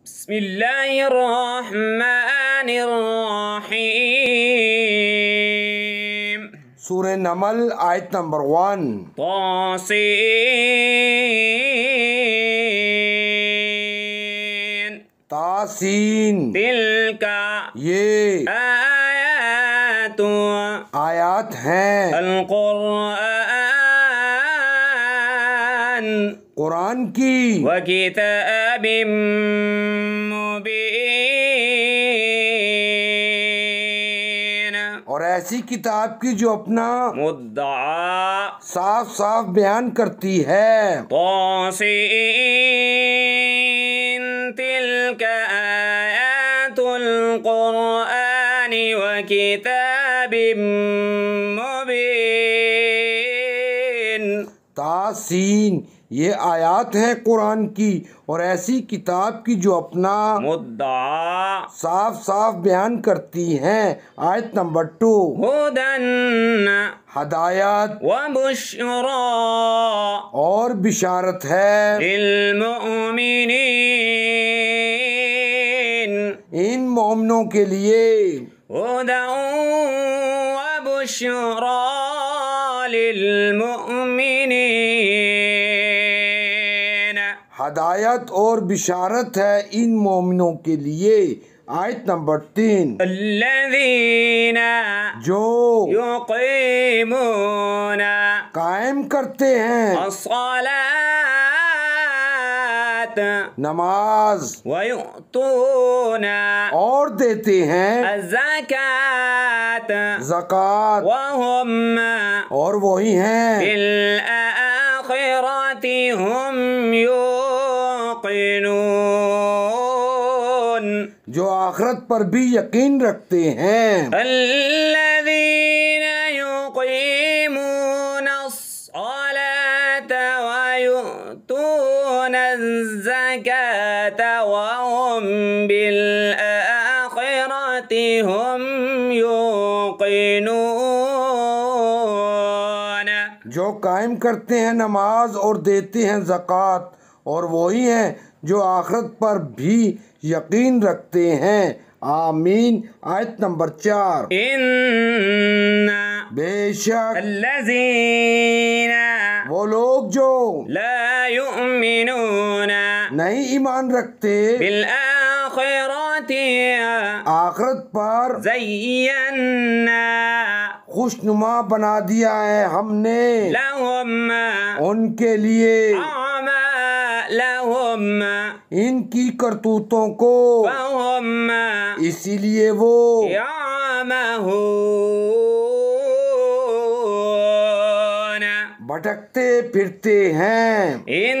بسم اللہ الرحمن الرحیم۔ سورہ نمل آیت نمبر 1۔ تاسین تلک یہ آیات آیات ہیں القرآن قرآن کی وکتاب مبین، اور ایسی کتاب کی جو اپنا مدعا صاف صاف بیان کرتی ہے۔ طاسین تلک آیات القرآن وکتاب مبین۔ تاسین یہ آیات ہیں قرآن کی اور ایسی کتاب کی جو اپنا مدعا صاف صاف بیان کرتی ہیں۔ آیت نمبر 2۔ ہدن ہدایت وبشرا اور بشارت ہے للمؤمنین، ان مومنوں کے لیے۔ ہدن وبشرا للمؤمنین، ہدایت اور بشارت ہے ان مومنوں کے لیے۔ آیت نمبر 3۔ الذین جو یقیمون قائم کرتے ہیں الصلاۃ نماز ویؤتون اور دیتے ہیں الزکاۃ زکوٰۃ وہم اور وہی ہیں بالآخرۃ ہم یوقنون، جو آخرت پر بھی یقین رکھتے ہیں۔ الذین یقیمون الصلاۃ ویؤتون الزکاۃ وہم بالآخرۃ ہم یوقنون، جو قائم کرتے ہیں نماز اور دیتے ہیں زکوٰۃ اور وہی ہیں جو آخرت پر بھی یقین رکھتے ہیں۔ آمین۔ آیت نمبر 4۔ ان بے شک الذین وہ لوگ جو لا یؤمنون نہیں ایمان رکھتے بالآخرۃ آخرت پر زینا خوشنما بنا دیا ہے ہم نے لہم ان کے لیے اعمالہم ان کی کرتوتوں کو، فہم اسی لیے وہ یعمہون بھٹکتے پھرتے ہیں۔ ان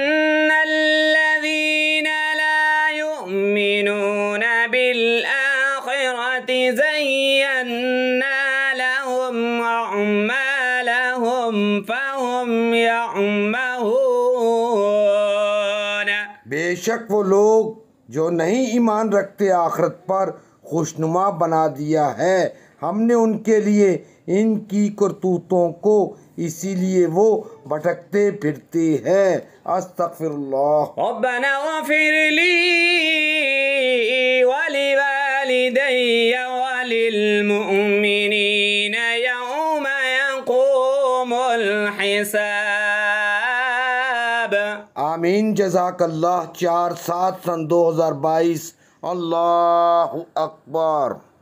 الذین لا یؤمنون بالآخرۃ زینا لہم اعمالہم فہم یعمہون، بے شک وہ لوگ جو نہیں ایمان رکھتے آخرت پر خوشنما بنا دیا ہے ہم نے ان کے لیے ان کی کرتوتوں کو، اسی لیے وہ بھٹکتے پھرتے ہیں۔ استغفر اللہ۔ ربنا اغفر لی ولوالدی وللمؤمنین یوم یقوم الحساب۔ آمین۔ جزاک اللہ۔ 4/7/2022۔ اللہ اکبر۔